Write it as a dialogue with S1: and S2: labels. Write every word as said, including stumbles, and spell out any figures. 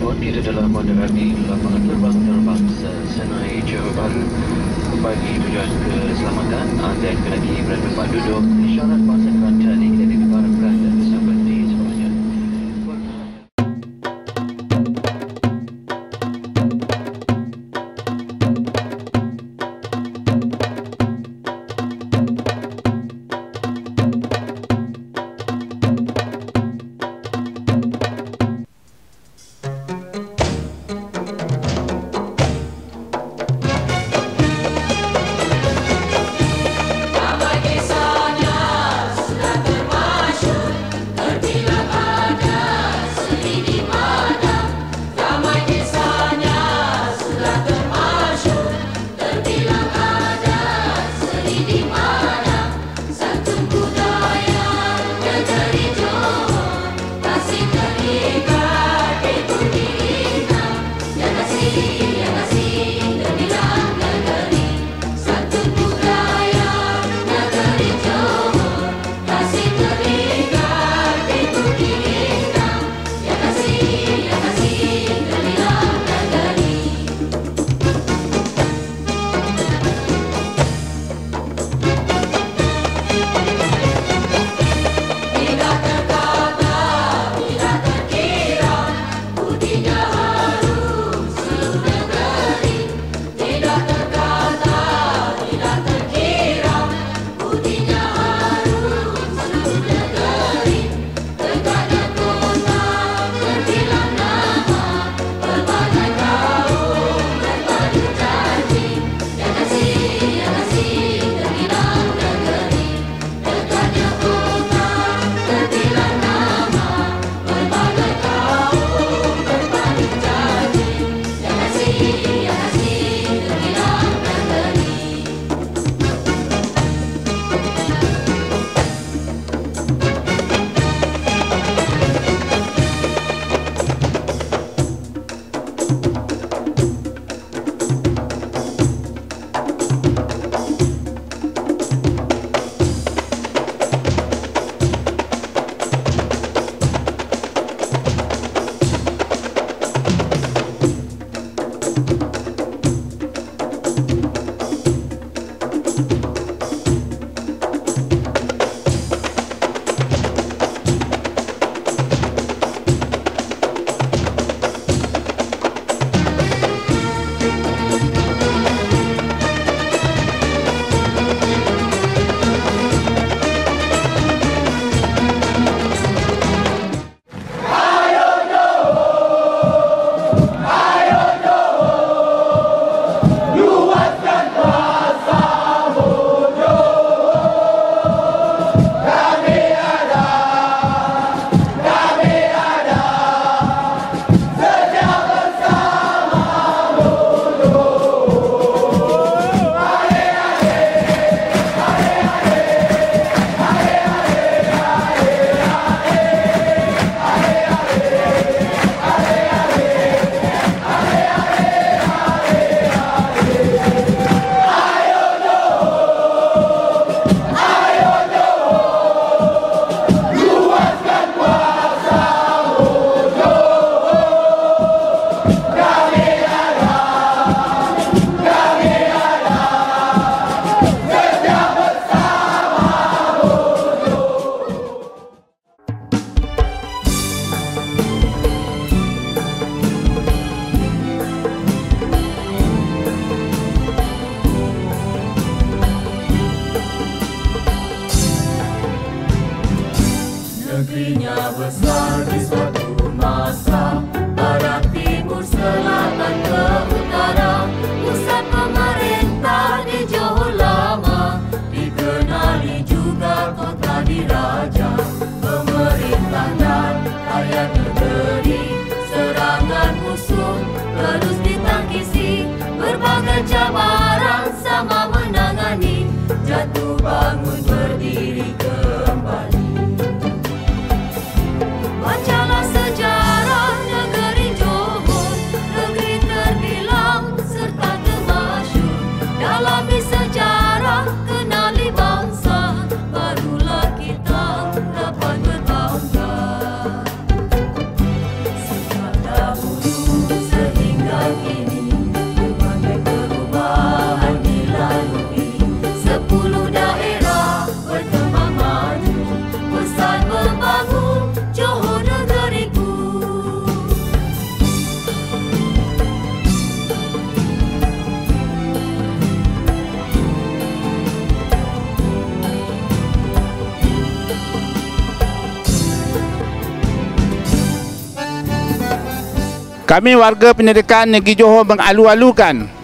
S1: Telepon kita telah menerami lapangan terbang terbangsa Senai Johor Bahru. Bagi tujuan keselamatan, anda yang lagi berada tempat duduk, isyarat pasangkan tali dan diharapkan dan seperti semuanya.
S2: Negerinya besar di suatu masa, barat, timur, selatan ke utara. Pusat pemerintah di Johor lama, dikenali juga kota diraja. Pemerintah dan rakyat negeri, serangan musuh terus ditangkisi. Berbagai cabaran sama menangani, jatuh bangun berdiri kembali. Bacalah sejarah negeri Johor, negeri terbilang serta termasyhur. Dalami sejarah, kenali bangsa, barulah kita dapat berbangga. Sejak dahulu
S3: Kami warga pendidikan Negeri Johor mengalu-alukan